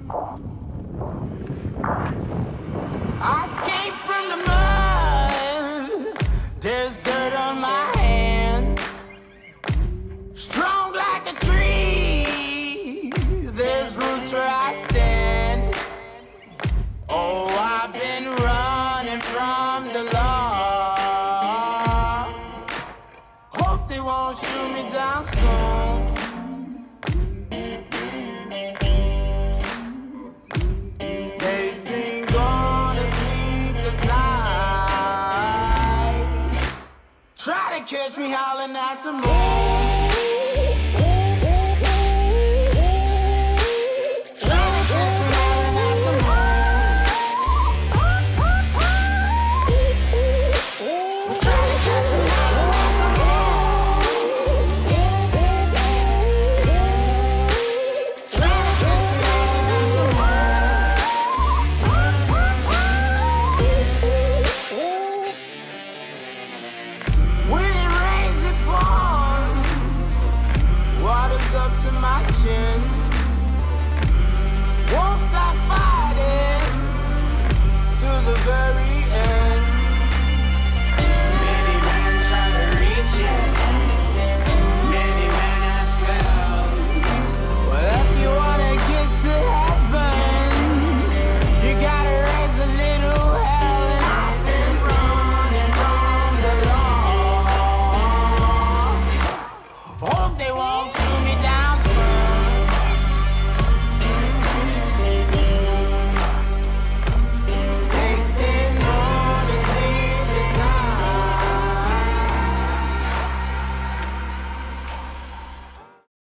I came from the mud. There's dirt on my hands. Strong like a tree. There's roots where I stand. Oh, I've been running from the law. Hope they won't shoot me down soon. They sing on a sleepless night. Try to catch me howling at the moon.